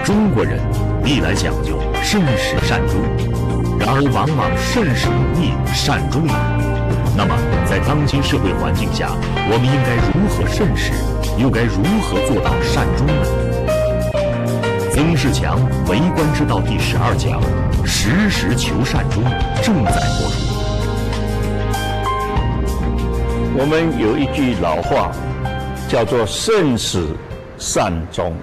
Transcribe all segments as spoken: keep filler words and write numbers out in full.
中国人历来讲究慎始善终，然而往往慎始容易，善终难。那么，在当今社会环境下，我们应该如何慎始，又该如何做到善终呢？曾仕强为官之道第十二讲“时时求善终”正在播出。 我们有一句老话，叫做“慎始善终”。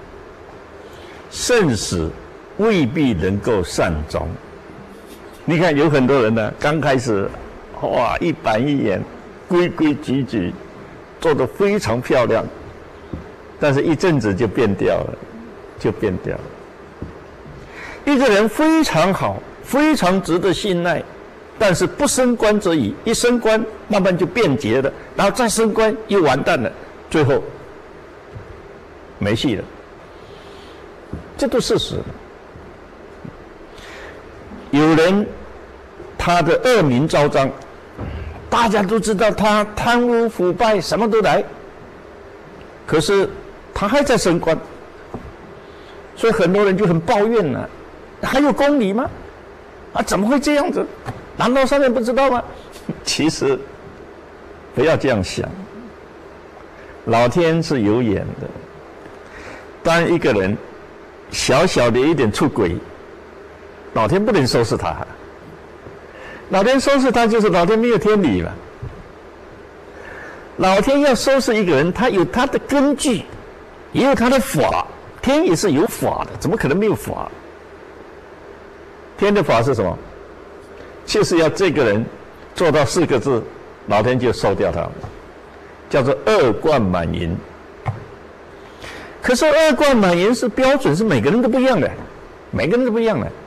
慎始未必能够善终。你看，有很多人呢，刚开始，哇，一板一眼，规规矩矩，做得非常漂亮，但是一阵子就变掉了，就变掉了。一个人非常好，非常值得信赖，但是不升官则已，一升官慢慢就变节了，然后再升官又完蛋了，最后没戏了。这都事实。有人他的恶名昭彰，大家都知道他贪污腐败，什么都来，可是他还在升官，所以很多人就很抱怨了、啊，还有公理吗？啊，怎么会这样子？难道上面不知道吗？其实不要这样想，老天是有眼的。当一个人小小的一点出轨，老天不能收拾他，老天收拾他就是老天没有天理了。老天要收拾一个人，他有他的根据，也有他的法，天也是有法的，怎么可能没有法？天的法是什么？就是要这个人做到四个字，老天就收掉他，叫做恶贯满盈。可是恶贯满盈是标准，是每个人都不一样的，每个人都不一样的。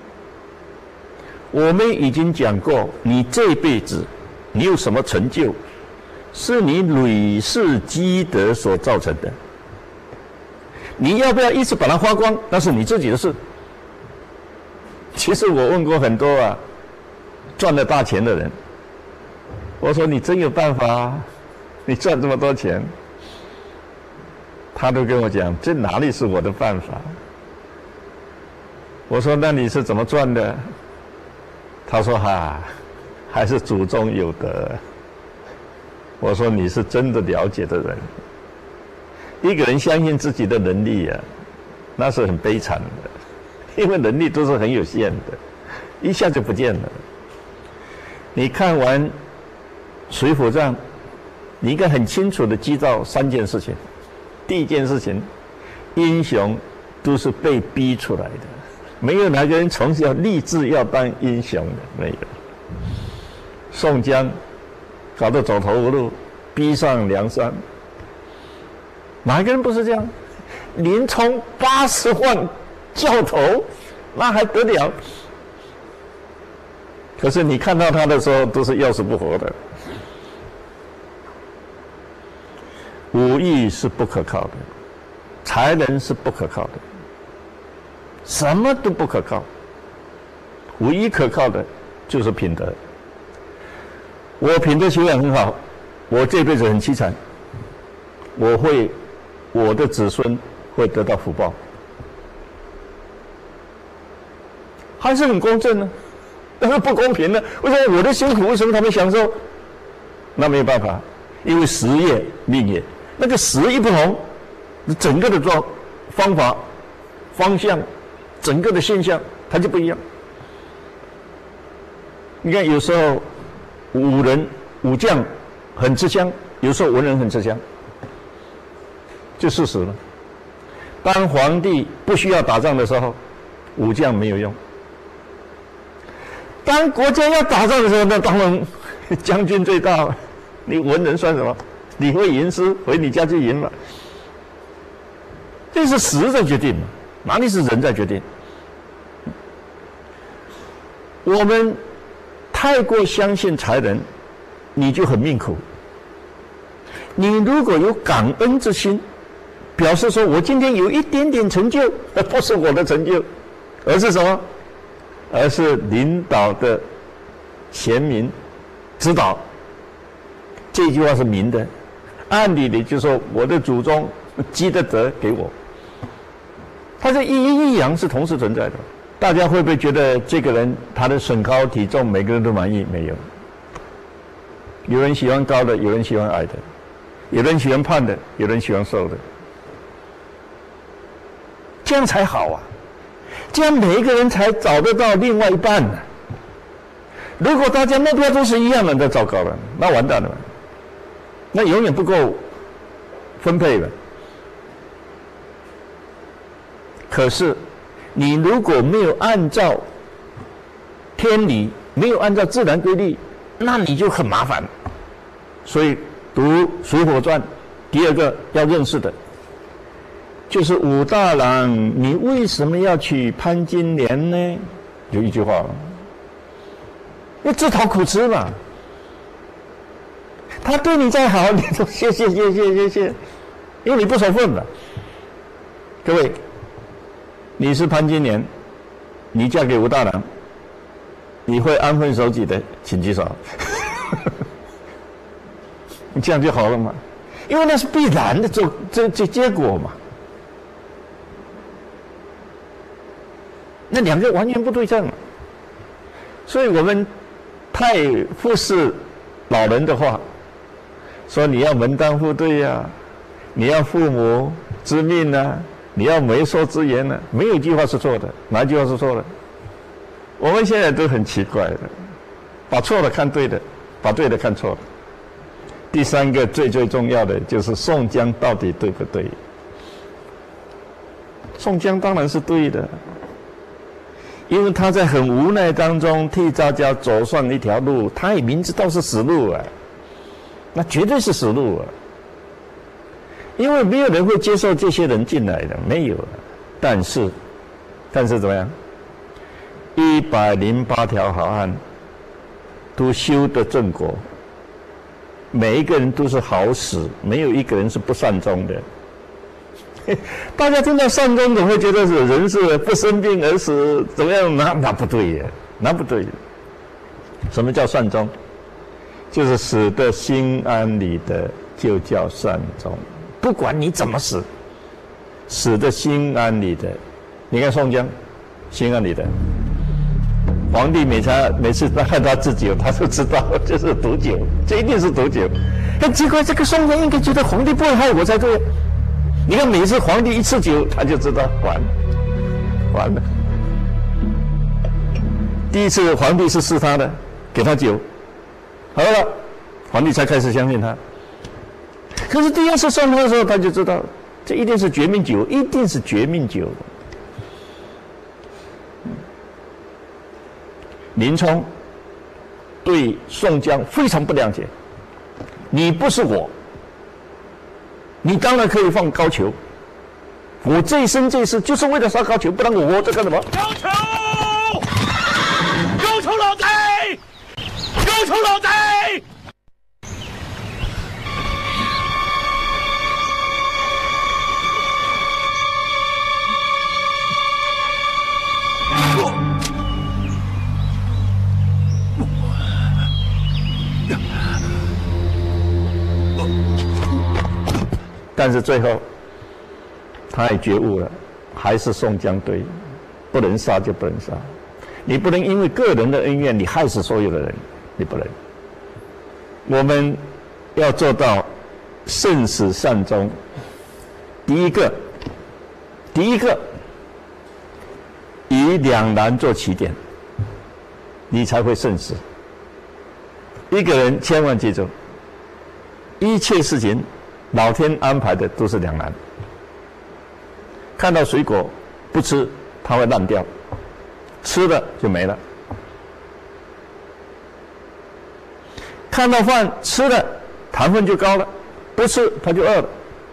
我们已经讲过，你这辈子你有什么成就，是你累世积德所造成的。你要不要一次把它花光，那是你自己的事。其实我问过很多啊，赚了大钱的人，我说你真有办法啊，你赚这么多钱。他都跟我讲，这哪里是我的办法？我说那你是怎么赚的？他说哈、啊，还是祖宗有德。我说你是真的了解的人。一个人相信自己的能力啊，那是很悲惨的，因为能力都是很有限的，一下就不见了。你看完《水浒传》，你应该很清楚的知道三件事情。第一件事情，英雄都是被逼出来的，没有哪个人从小立志要当英雄的，没有。宋江搞得走投无路，逼上梁山，哪个人不是这样？林冲八十万教头，那还得了？可是你看到他的时候，都是要死不活的。武艺是不可靠的，才能是不可靠的，什么都不可靠。唯一可靠的就是品德。我品德修养很好，我这辈子很凄惨，我会，我的子孙会得到福报，还是很公正呢？但是不公平呢？为什么我的辛苦，为什么他们享受？那没有办法，因为时业命也。那个时一不同，整个的状方法、方向、整个的现象，它就不一样。你看，有时候武人、武将很吃香，有时候文人很吃香，就事实了。当皇帝不需要打仗的时候，武将没有用；当国家要打仗的时候，那当然将军最大了。你文人算什么？你会吟诗，回你家去吟嘛。这是时在决定嘛，哪里是人在决定？我们太过相信才能，你就很命苦。你如果有感恩之心，表示说我今天有一点点成就，不是我的成就，而是什么？而是领导的贤明指导。这句话是明的。按理的就说我的祖宗积的德给我， 它是一阴一阳是同时存在的。大家会不会觉得这个人他的身高体重每个人都满意？没有，有人喜欢高的，有人喜欢矮的，有人喜欢胖的，有人喜欢瘦的，这样才好啊！这样每一个人才找得到另外一半呢、啊。如果大家目标都是一样的，那糟糕了，那完蛋了，那永远不够分配了。可是，你如果没有按照天理，没有按照自然规律，那你就很麻烦。所以读《水浒传》，第二个要认识的，就是武大郎，你为什么要娶潘金莲呢？就一句话，因为自讨苦吃嘛。他对你再好，你说谢谢谢谢谢谢，因为你不守份了。各位，你是潘金莲，你嫁给武大郎，你会安分守己的，请举手。你这样就好了嘛？因为那是必然的，这这这结果嘛。那两个完全不对称，所以我们太忽视老人的话，说你要门当户对呀、啊，你要父母之命啊，你要媒妁之言啊，没有一句话是错的，哪一句话是错的？我们现在都很奇怪的，把错的看对的，把对的看错的。第三个最最重要的就是宋江到底对不对？宋江当然是对的。因为他在很无奈当中替大家走上一条路，他也明知道是死路啊，那绝对是死路啊。因为没有人会接受这些人进来的，没有啊。但是，但是怎么样？一百零八条好汉都修得正果，每一个人都是好使，没有一个人是不善终的。大家听到善终总会觉得是人是不生病而死，怎么样？那那不对呀，那不对。什么叫善终？就是死得心安理得，就叫善终。不管你怎么死，死得心安理得。你看宋江，心安理得。皇帝每次每次他看他制酒，他就知道这是毒酒，这一定是毒酒。但奇怪，这个宋江应该觉得皇帝不会害我才对。你看，每次皇帝一吃酒，他就知道完了，完了。第一次皇帝是试他的，给他酒，好了，皇帝才开始相信他。可是第二次送他的时候，他就知道这一定是绝命酒，一定是绝命酒。林冲对宋江非常不谅解，你不是我。你当然可以放高俅，我这一生这一世就是为了杀高俅，不然我活着干什么？ 高俅，高俅老贼，高俅老贼！ 但是最后，他也觉悟了，还是宋江对，不能杀就不能杀，你不能因为个人的恩怨，你害死所有的人，你不能。我们要做到生死善终。第一个，第一个，以两难做起点，你才会生死。一个人千万记住，一切事情。老天安排的都是两难。看到水果不吃，它会烂掉；吃了就没了。看到饭吃了，糖分就高了；不吃它就饿了。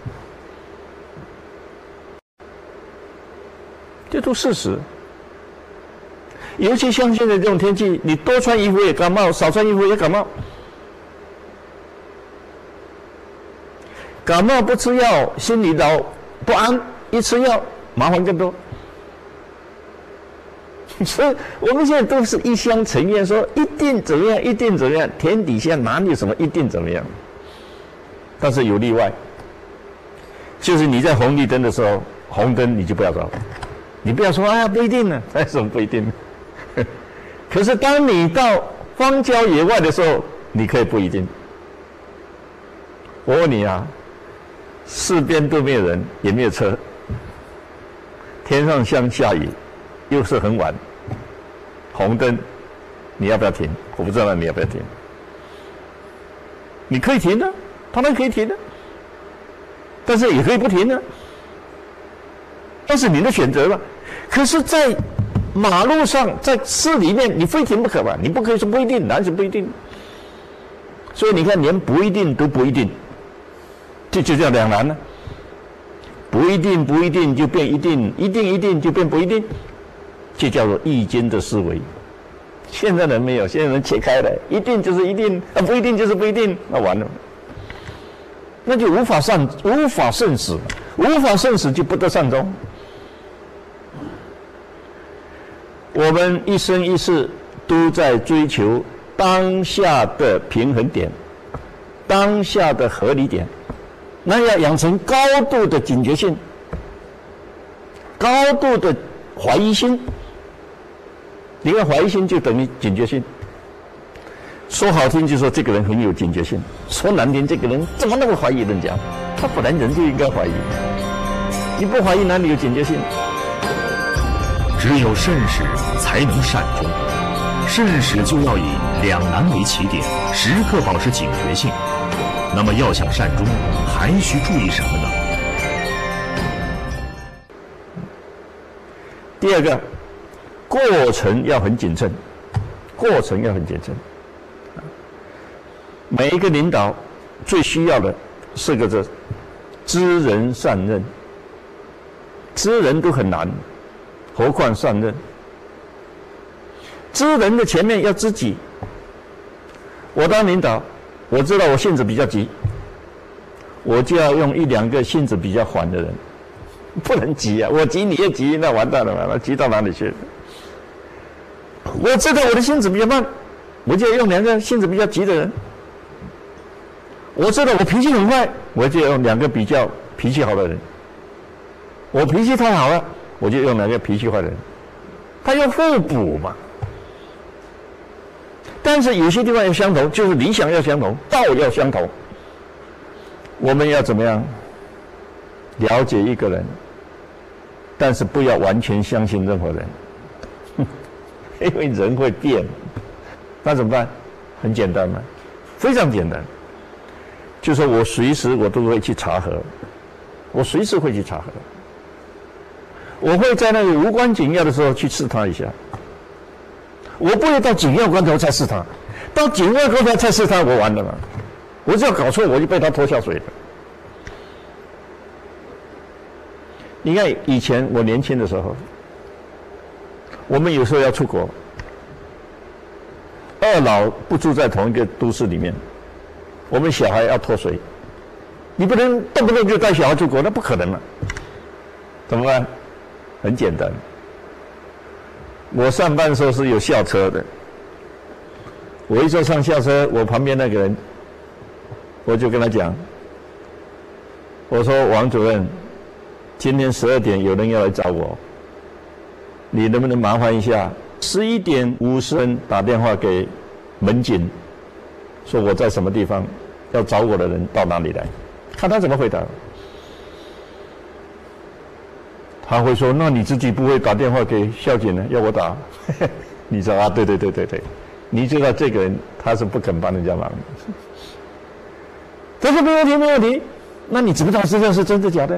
这都事实。尤其像现在这种天气，你多穿衣服也感冒，少穿衣服也感冒。感冒不吃药，心里老不安；一吃药，麻烦更多。所以我们现在都是一厢情愿，说一定怎么样，一定怎么样。天底下哪里有什么一定怎么样？但是有例外，就是你在红绿灯的时候，红灯你就不要走。 你不要说啊不一定呢，为什么不一定呢？可是当你到荒郊野外的时候，你可以不一定。我问你啊，四边都没有人，也没有车，天上像下雨，又是很晚，红灯，你要不要停？我不知道你要不要停。你可以停的，当然可以停的，但是也可以不停的，那是你的选择吧。可是，在马路上，在市里面，你非停不可吧？你不可以说不一定，哪是不一定？所以你看，连不一定都不一定，这就叫两难了。不一定，不一定就变一定，一定一定就变不一定，这叫做易经的思维。现在人没有，现在人切开了，一定就是一定，啊不一定就是不一定，那完了，那就无法善无法胜死，无法胜死就不得善终。我们一生一世都在追求当下的平衡点，当下的合理点，那要养成高度的警觉性，高度的怀疑心。你看怀疑心就等于警觉性，说好听就说这个人很有警觉性，说难听这个人怎么那么怀疑人家？他本来人就应该怀疑，你不怀疑哪里有警觉性？ 只有慎始才能善终，慎始就要以两难为起点，时刻保持警觉性。那么要想善终，还需注意什么呢？ 第二个，过程要很谨慎，过程要很谨慎。每一个领导最需要的四个字：知人善任。知人都很难，何况善任？知人的前面要知己。我当领导，我知道我性子比较急，我就要用一两个性子比较缓的人，不能急啊！我急你也急，那完蛋了嘛，那急到哪里去？我知道我的性子比较慢，我就要用两个性子比较急的人。我知道我脾气很坏，我就要用两个比较脾气好的人。我脾气太好了，我就用两个脾气坏的人。他要互补嘛。但是有些地方要相同，就是理想要相同，道要相同。我们要怎么样了解一个人，但是不要完全相信任何人，因为人会变。那怎么办？很简单嘛，非常简单。就说我随时我都会去查核，我随时会去查核。我会在那个无关紧要的时候去试他一下。我不会到紧要关头才试他，到紧要关头才试他，我完了嘛！我只要搞错，我就被他拖下水了。你看以前我年轻的时候，我们有时候要出国，二老不住在同一个都市里面，我们小孩要脱水，你不能动不动就带小孩出国，那不可能嘛！怎么办？很简单。我上班的时候是有校车的，我一坐上校车，我旁边那个人，我就跟他讲，我说王主任，今天十二点有人要来找我，你能不能麻烦一下，十一点五十分打电话给门警，说我在什么地方，要找我的人到哪里来，看他怎么回答。他会说：“那你自己不会打电话给校警呢？要我打？”你说啊，对对对对对，你知道这个人他是不肯帮人家忙的。他说没问题没问题，那你怎么知道这是真的假的？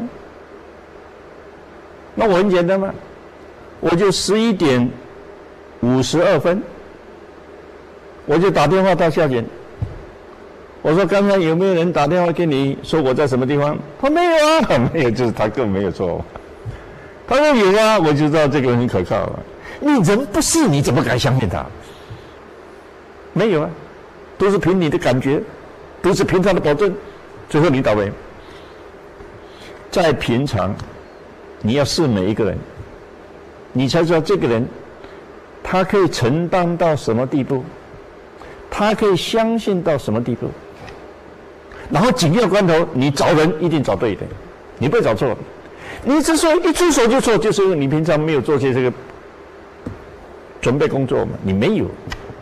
那我很简单嘛，我就十一点五十二分，我就打电话到校警，我说刚才有没有人打电话给你说我在什么地方？他没有啊，没有，就是他根本没有说。他说有啊，我就知道这个人很可靠了。你人不是，你怎么敢相信他？没有啊，都是凭你的感觉，都是凭他的保证，最后你倒霉。在平常，你要试每一个人，你才知道这个人，他可以承担到什么地步，他可以相信到什么地步。然后紧要关头，你找人一定找对的，你不会找错。 你之所以一出手就错，就是因为你平常没有做些这个准备工作嘛，你没有。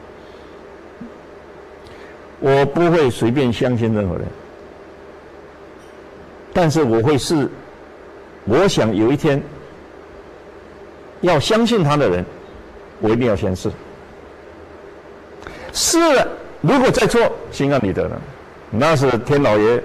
我不会随便相信任何人，但是我会是，我想有一天要相信他的人，我一定要先试。试了，如果再错，心安理得了，那是天老爷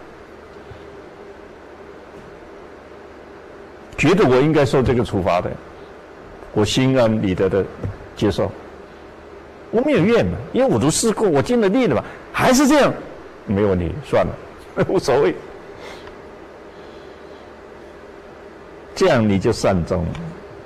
觉得我应该受这个处罚的，我心安理得的接受。我没有怨嘛，因为我都试过，我尽了力了嘛，还是这样，没有问题，算了，无所谓。这样你就善终了。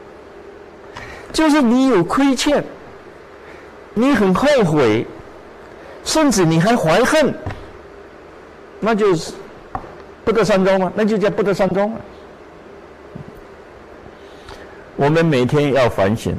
就是你有亏欠，你很后悔，甚至你还怀恨，那就是不得善终吗？那就叫不得善终了。我们每天要反省。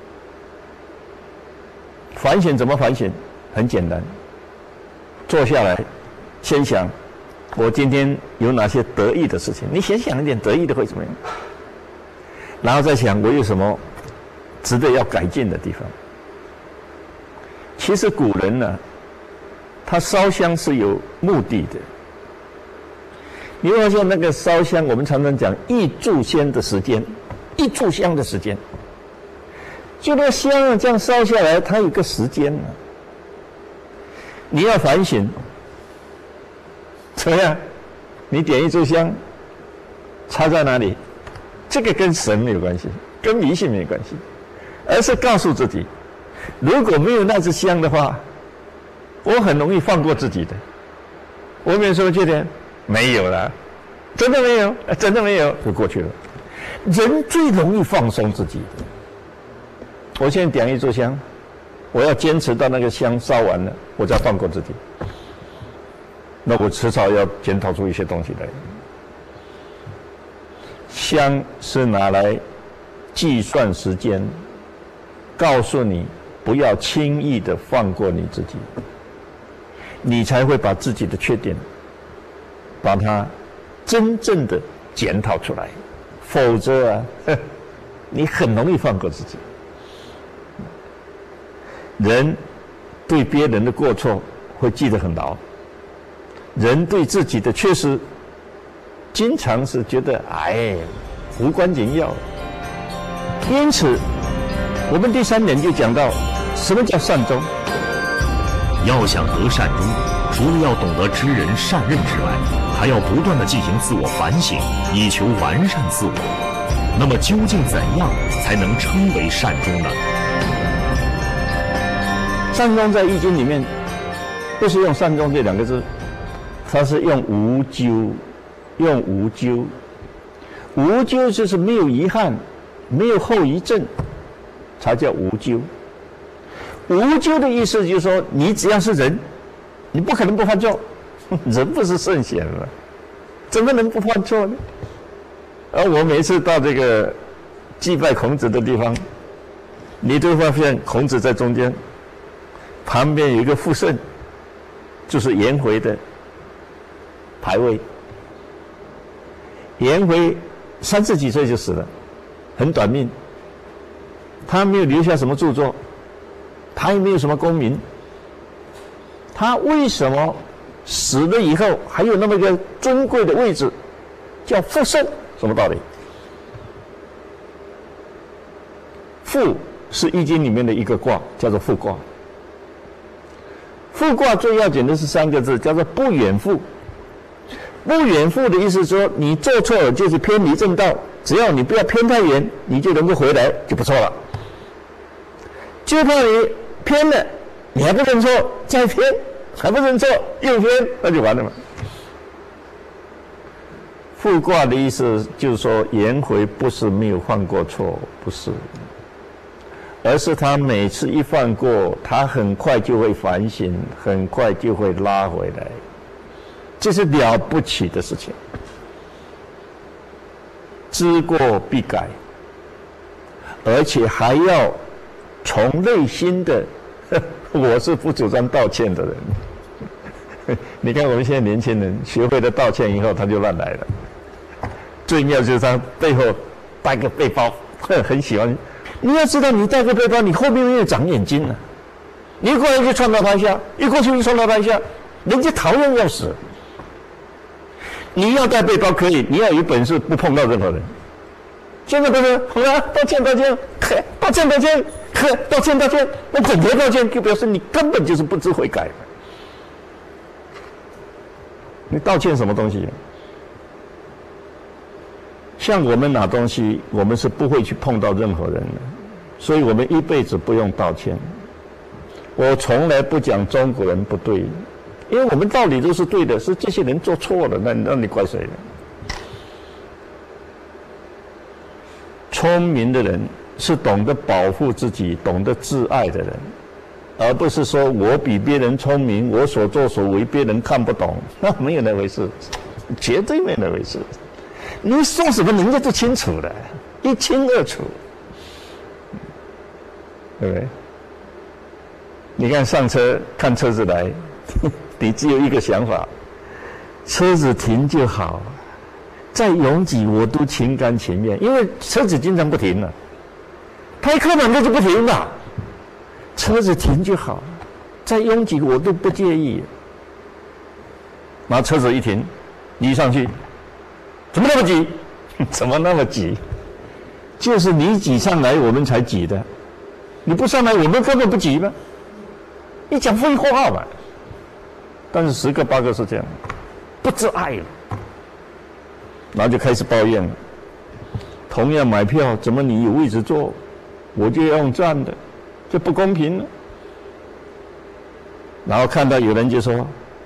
反省怎么反省？很简单，坐下来，先想我今天有哪些得意的事情。你先想一点得意的会怎么样？然后再想我有什么值得要改进的地方。其实古人呢，他烧香是有目的的。你会发现那个烧香，我们常常讲一炷香的时间，一炷香的时间。就那个香啊，这样烧下来，它有个时间啊。你要反省，怎么样？你点一炷香，插在哪里？这个跟神没有关系，跟迷信没有关系，而是告诉自己，如果没有那支香的话，我很容易放过自己的。我有没有说缺点？没有了，真的没有，真的没有，就过去了。人最容易放松自己的。我现在点一炷香，我要坚持到那个香烧完了，我再放过自己。那我迟早要检讨出一些东西来。香是拿来计算时间，告诉你不要轻易的放过你自己，你才会把自己的缺点，把它真正的检讨出来。否则啊，你很容易放过自己。人对别人的过错会记得很牢，人对自己的缺失，经常是觉得哎无关紧要。因此，我们第三点就讲到什么叫善终。 要想得善终，除了要懂得知人善任之外，还要不断的进行自我反省，以求完善自我。那么究竟怎样才能称为善终呢？ 善终在《易经》里面不是用善终这两个字，它是用无咎，用无咎。无咎就是没有遗憾，没有后遗症，才叫无咎。无咎的意思就是说，你只要是人，你不可能不犯错。人不是圣贤了，怎么能不犯错呢？而我每次到这个祭拜孔子的地方，你都会发现孔子在中间，旁边有一个副圣，就是颜回的牌位。颜回三十几岁就死了，很短命，他没有留下什么著作，他也没有什么功名，他为什么死了以后还有那么一个尊贵的位置，叫副圣？什么道理？复是易经里面的一个卦，叫做复卦。复卦最要紧的是三个字，叫做不远复。不远复的意思是说，你做错了就是偏离正道，只要你不要偏太远，你就能够回来，就不错了。就怕你偏了，你还不认错，再偏，还不认错，又偏，那就完了嘛。复卦的意思就是说，颜回不是没有犯过错，不是，而是他每次一犯过，他很快就会反省，很快就会拉回来，这是了不起的事情。知过必改，而且还要从内心的，我是不主张道歉的人。你看我们现在年轻人学会了道歉以后，他就乱来了。 最妙就是他背后带个背包，很喜欢。你要知道，你带个背包，你后面没有长眼睛了、啊。你一过来就撞到他一下，一过去就撞到他一下，人家讨厌要死。你要带背包可以，你要有本事不碰到任何人。现在不是，好了，道歉道歉，呵，道歉道歉，呵，道歉道歉，那整天道歉就表示你根本就是不知悔改。你道歉什么东西？像我们拿东西，我们是不会去碰到任何人的，所以我们一辈子不用道歉。我从来不讲中国人不对，因为我们道理都是对的，是这些人做错了，那那你怪谁呢？聪明的人是懂得保护自己、懂得自爱的人，而不是说我比别人聪明，我所作所为别人看不懂，那没有那回事，绝对没有那回事。你说什么，人家都清楚的，一清二楚，对不对？你看上车看车子来，你只有一个想法：车子停就好，再拥挤我都心甘情愿，因为车子经常不停了、啊，他一开门它就不停了，车子停就好，再拥挤我都不介意。然后车子一停，你一上去，怎么那么挤？怎么那么挤？就是你挤上来，我们才挤的。你不上来，我们根本不挤吗？你讲废话嘛。但是十个八个是这样，不自爱了，然后就开始抱怨了。同样买票，怎么你有位置坐，我就要用站的，这不公平了。然后看到有人就说：“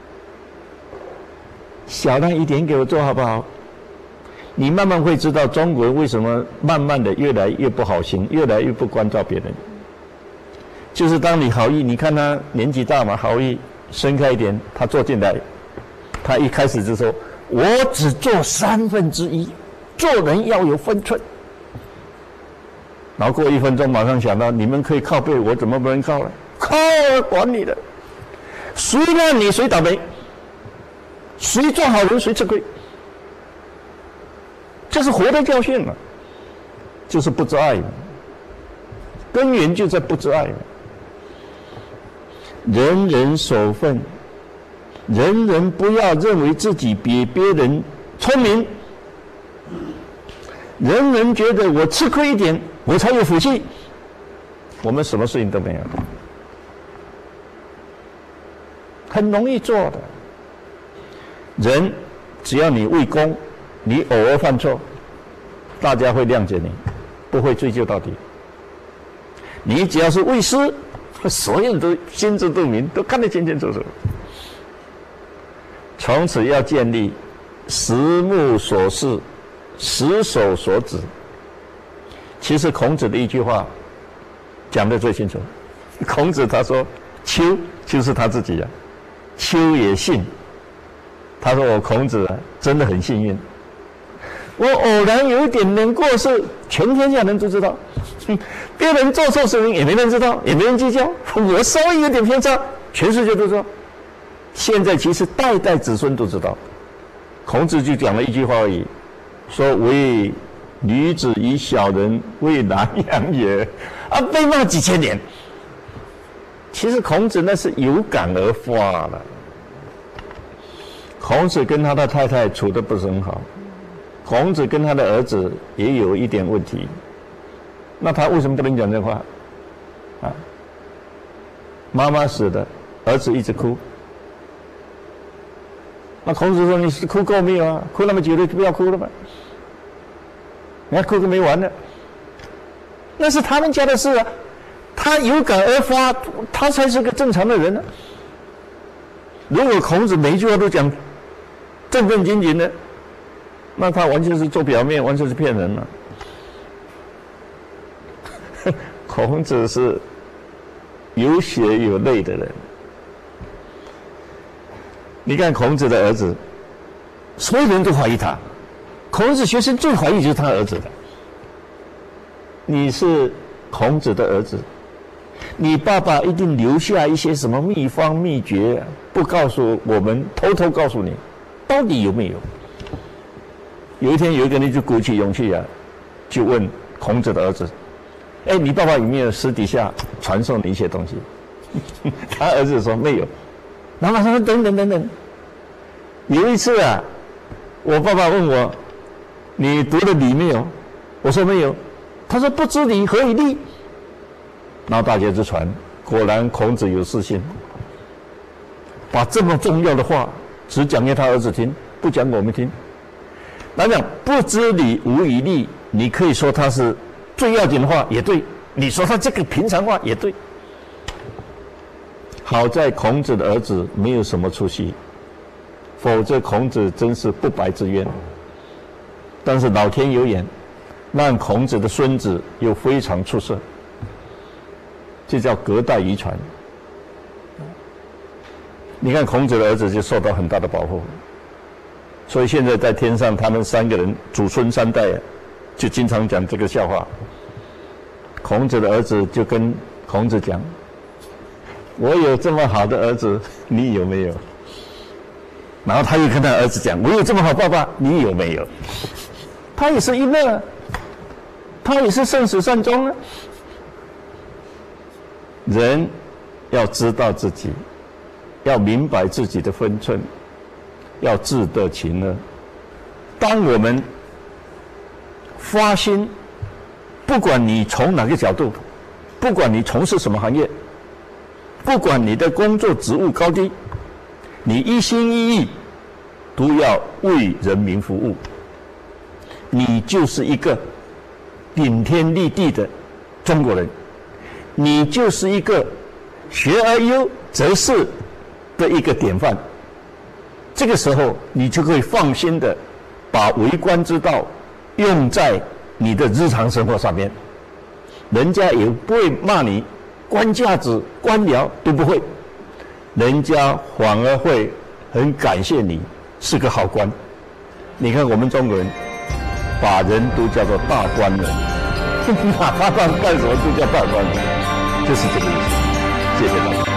小让一点给我坐好不好？”你慢慢会知道中国人为什么慢慢的越来越不好心，越来越不关照别人。就是当你好意，你看他年纪大嘛，好意伸开一点，他坐进来，他一开始就说：“我只做三分之一，做人要有分寸。”然后过一分钟，马上想到你们可以靠背，我怎么不能靠呢？靠啊，管你的，谁让你谁倒霉，谁做好人谁吃亏。这是活的教训嘛，就是不知爱嘛，根源就在不知爱嘛。人人守分，人人不要认为自己比别人聪明，人人觉得我吃亏一点，我才有福气。我们什么事情都没有，很容易做的。人只要你为公，你偶尔犯错，大家会谅解你，不会追究到底。你只要是为私，所有人都心知肚明，都看得清清楚楚。从此要建立实目所视，实手所指。其实孔子的一句话讲得最清楚。孔子他说：“丘就是他自己啊，丘也信。”他说：“我孔子啊，真的很幸运。我偶然有一点点过失，全天下人都知道，别人做错事情也没人知道，也没人计较。我稍微有点偏差，全世界都知道。现在其实代代子孙都知道。孔子就讲了一句话而已，说为女子以小人为难养也，啊，被骂几千年。其实孔子那是有感而发了。孔子跟他的太太处得不是很好。孔子跟他的儿子也有一点问题，那他为什么不能讲这话？啊，妈妈死了，儿子一直哭。那孔子说：“你是哭够没有啊？哭那么久了，就不要哭了吧？你看哭个没完了。那是他们家的事啊，他有感而发，他才是个正常的人呢、啊。如果孔子每一句话都讲正正经经的，那他完全是做表面，完全是骗人了、啊。孔子是有血有泪的人。你看孔子的儿子，所有人都怀疑他。孔子学生最怀疑就是他儿子的。你是孔子的儿子，你爸爸一定留下一些什么秘方秘诀，不告诉我们，偷偷告诉你，到底有没有？ 有一天有一个人就鼓起勇气啊，就问孔子的儿子：“哎，你爸爸有没有私底下传授你一些东西？”他儿子说没有。然后他说：“等等等等，有一次啊，我爸爸问我，你读了礼没有？我说没有。他说不知礼何以立？然后大家就传，果然孔子有私心，把这么重要的话只讲给他儿子听，不讲给我们听。来讲不知礼无以立，你可以说他是最要紧的话也对，你说他这个平常话也对。好在孔子的儿子没有什么出息，否则孔子真是不白之冤。但是老天有眼，让孔子的孙子又非常出色，这叫隔代遗传。你看孔子的儿子就受到很大的保护，所以现在在天上，他们三个人祖孙三代就经常讲这个笑话。孔子的儿子就跟孔子讲：“我有这么好的儿子，你有没有？”然后他又跟他儿子讲：“我有这么好爸爸，你有没有？”他也是一乐，他也是生死善终啊。人要知道自己，要明白自己的分寸，要自得其乐。当我们发心，不管你从哪个角度，不管你从事什么行业，不管你的工作职务高低，你一心一意都要为人民服务，你就是一个顶天立地的中国人，你就是一个学而优则仕的一个典范。这个时候你就可以放心的把为官之道用在你的日常生活上面，人家也不会骂你官架子官僚都不会，人家反而会很感谢你是个好官。你看我们中国人把人都叫做大官人，哪怕干什么都叫大官人，就是这个意思。谢谢大家。